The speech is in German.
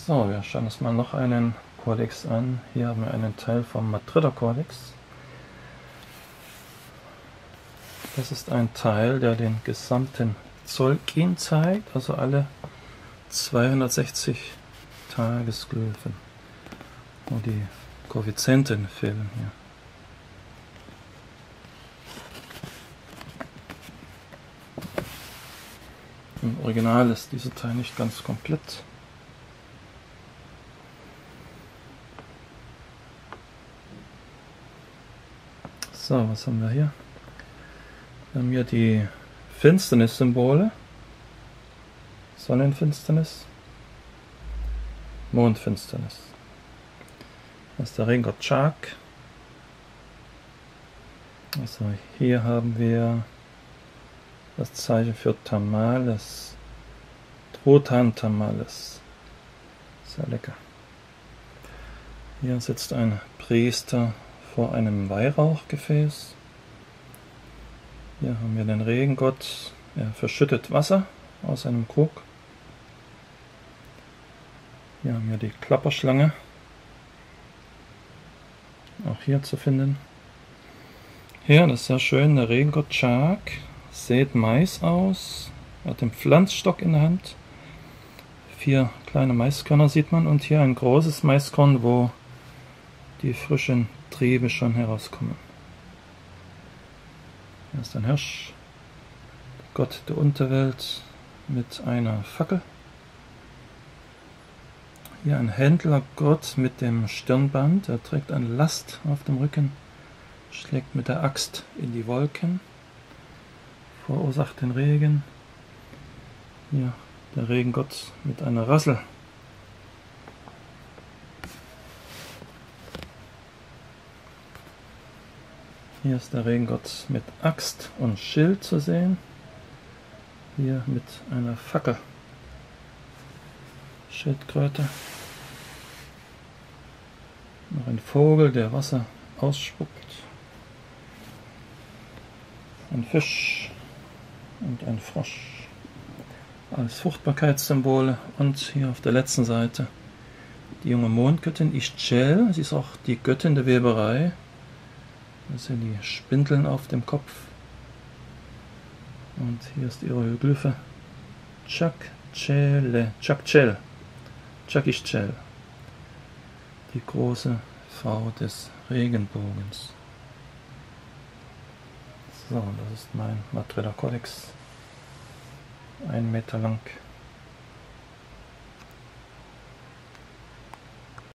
So, wir schauen uns mal noch einen Kodex an. Hier haben wir einen Teil vom Madrider Kodex. Das ist ein Teil, der den gesamten Zolkin zeigt, also alle 260 Tagesglyphen, wo die Koeffizienten fehlen hier. Im Original ist dieser Teil nicht ganz komplett. So, was haben wir hier? Wir haben hier die Finsternissymbole. Sonnenfinsternis, Mondfinsternis. Das ist der Regengott Chak. Also hier haben wir das Zeichen für Tamales. Trotan Tamales. Sehr lecker. Hier sitzt ein Priester vor einem Weihrauchgefäß. Hier haben wir den Regengott. Er verschüttet Wasser aus einem Krug. Hier haben wir die Klapperschlange. Auch hier zu finden. Hier, das ist sehr schön, der Regengott Chak sät Mais aus. Er hat den Pflanzstock in der Hand. 4 kleine Maiskörner sieht man und hier ein großes Maiskorn, wo die frischen Triebe schon herauskommen. Hier ist ein Hirsch, Gott der Unterwelt mit einer Fackel. Hier ein Händlergott mit dem Stirnband, er trägt eine Last auf dem Rücken, schlägt mit der Axt in die Wolken, verursacht den Regen. Hier der Regengott mit einer Rassel. Hier ist der Regengott mit Axt und Schild zu sehen. Hier mit einer Fackel. Schildkröte. Noch ein Vogel, der Wasser ausspuckt. Ein Fisch und ein Frosch. Alles Fruchtbarkeitssymbole. Und hier auf der letzten Seite die junge Mondgöttin Ixchel. Sie ist auch die Göttin der Weberei. Das sind die Spindeln auf dem Kopf. Und hier ist ihre Hieroglyphe. Chakchel. Chakishchel. Die große Frau des Regenbogens. So, das ist mein Madrider Kodex. 1 Meter lang.